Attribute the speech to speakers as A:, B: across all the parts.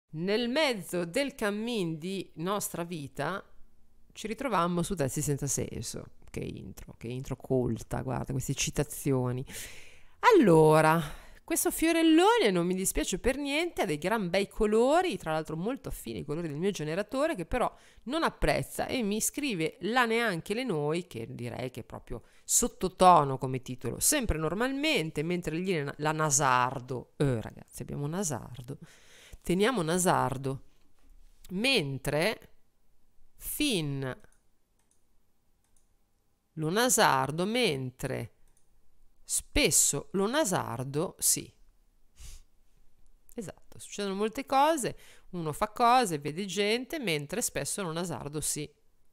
A: Nel mezzo del cammin di nostra vita ci ritrovammo su Testi senza senso. Che intro colta, guarda queste citazioni. Allora, questo fiorellone non mi dispiace per niente, ha dei gran bei colori, tra l'altro molto affini ai colori del mio generatore, che però non apprezza e mi scrive la neanche le noi, che direi che è proprio sottotono come titolo, sempre normalmente, mentre gli la Nasardo, ragazzi abbiamo Nasardo, teniamo Nasardo, mentre fin lo Nasardo, mentre spesso lo Nasardo, sì. Esatto, succedono molte cose, uno fa cose, vede gente, mentre spesso lo Nasardo, sì.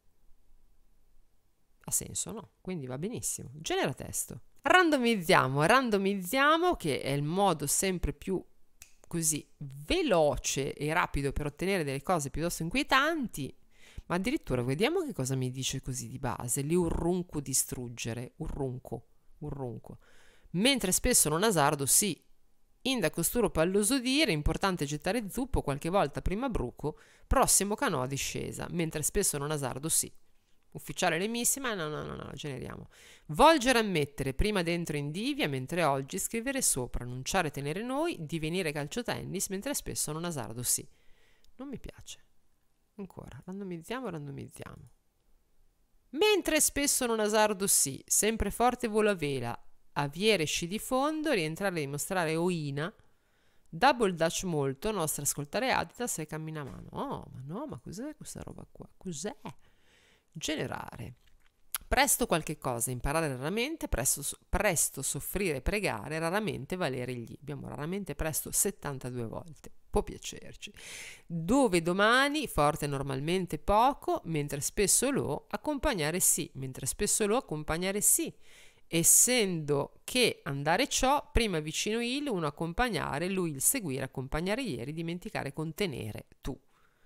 A: Ha senso, no? Quindi va benissimo. Genera testo. Randomizziamo, che è il modo sempre più così veloce e rapido per ottenere delle cose piuttosto inquietanti. Ma addirittura vediamo che cosa mi dice così di base. Lì urrunco distruggere, urrunco. Mentre spesso non Nasardo, sì. Inda costuro palloso dire, importante gettare zuppo, qualche volta prima bruco, prossimo canò discesa. Mentre spesso non Nasardo, sì. Ufficiale lemissima, no, generiamo. Volgere a mettere prima dentro in divia, mentre oggi scrivere sopra, annunciare tenere noi, divenire calciotennis, mentre spesso non Nasardo, sì. Non mi piace. Ancora, randomizziamo. Mentre spesso non Nasardo sì, sempre forte volo a vela, aviere sci di fondo, rientrare a dimostrare oina, double dutch molto, nostra ascoltare Adidas e cammina a mano. Oh, ma no, ma cos'è questa roba qua? Cos'è? Generare. Presto qualche cosa, imparare raramente, presto soffrire, pregare, raramente valere gli. Abbiamo raramente presto 72 volte. Può piacerci. Dove domani, forte normalmente poco, mentre spesso lo, accompagnare sì, mentre spesso lo, accompagnare sì. Essendo che andare ciò, prima vicino il, uno accompagnare, lui il seguire, accompagnare ieri, dimenticare, contenere, tu.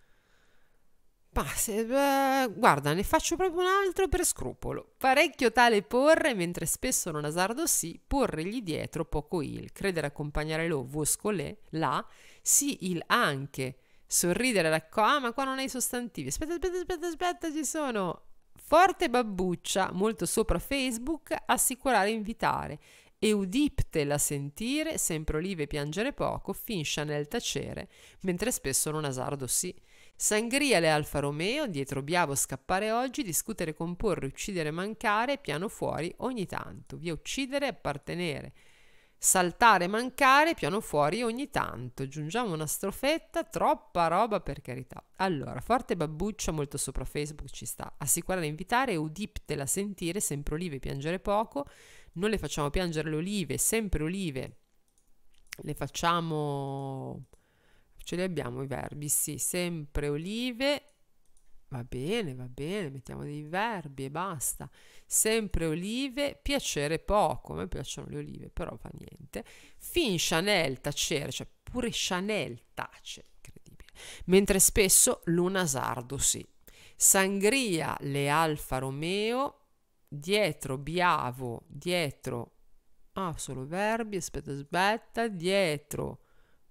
A: Ma guarda, ne faccio proprio un altro per scrupolo. Parecchio tale porre, mentre spesso non Nasardo sì, porregli dietro poco il, credere accompagnare lo, vosco le, là, sì il anche, sorridere ma qua non hai sostantivi, aspetta, ci sono, forte babbuccia, molto sopra Facebook, assicurare invitare, eudipte la sentire, sempre olive piangere poco, fin Chanel tacere, mentre spesso non Nasardo sì. Sangria le Alfa Romeo, dietro Biavo scappare oggi, discutere, comporre, uccidere, mancare, piano fuori ogni tanto, via uccidere, appartenere, saltare, mancare, piano fuori ogni tanto. Aggiungiamo una strofetta, troppa roba per carità. Allora, forte babbuccia, molto sopra Facebook ci sta, assicurare, invitare, udipte la sentire, sempre olive piangere poco, non le facciamo piangere le olive, sempre olive, le facciamo... Ce li abbiamo i verbi, sì, sempre olive, va bene, mettiamo dei verbi e basta. Sempre olive, piacere poco, a me piacciono le olive, però fa niente. Fin Chanel tacere, cioè pure Chanel tace, incredibile. Mentre spesso l'unasardo, sì. Sangria le Alfa Romeo, dietro Biavo, dietro... Ah, solo verbi, aspetta, dietro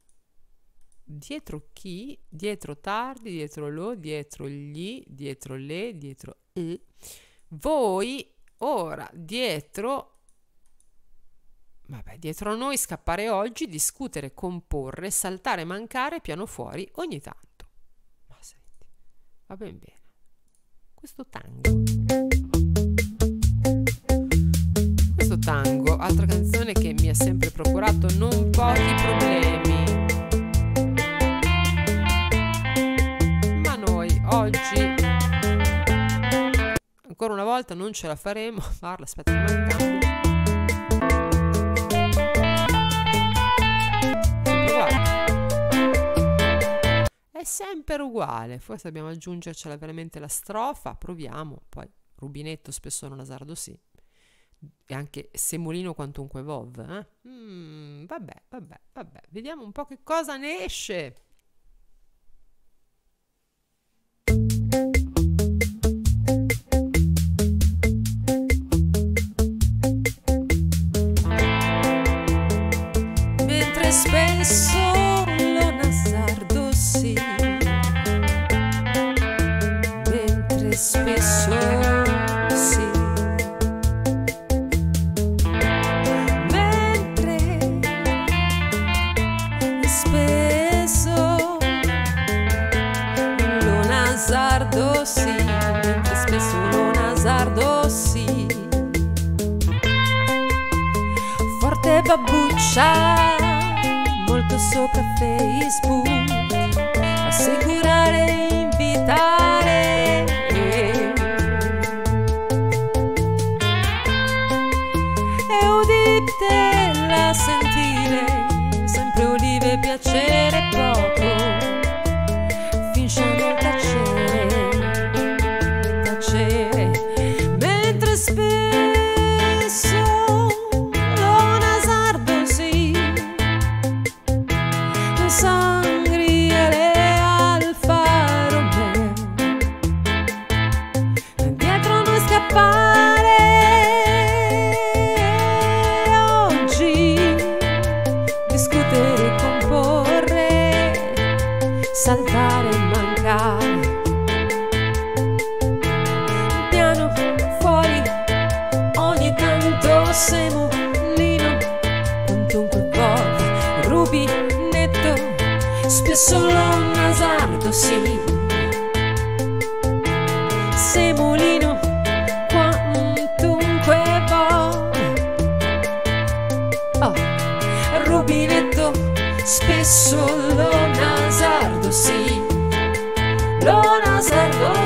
A: chi? Dietro tardi, dietro lo, dietro gli, dietro le, dietro il. Voi ora dietro, dietro a noi scappare oggi, discutere, comporre, saltare, mancare, piano fuori ogni tanto. Ma senti, va ben bene. Questo tango, altra canzone che mi ha sempre procurato non pochi problemi. Oggi ancora una volta non ce la faremo a farla, aspetta che mancando. È sempre uguale, forse dobbiamo aggiungercela veramente la strofa, proviamo, poi rubinetto spesso non Nasardo sì, e anche semolino quantunque vov, vabbè, vediamo un po' che cosa ne esce. Spesso lo Nasardo sì, babbuccia molto sopra Facebook, assicurare, invitare, e uditela sentire, sempre olive piacere poco, finisce nel tacere, mentre spesso lo nasardo si sangriere al faro me, dietro noi scappare oggi, discutere, comporre, saltare, mancare, piano fuori ogni tanto semolino, quantunque voglia, rubinetto, spesso lo nasardo sì, semolino, quantunque voglia, oh, rubinetto, spesso lo nasardo sì, lo nasardo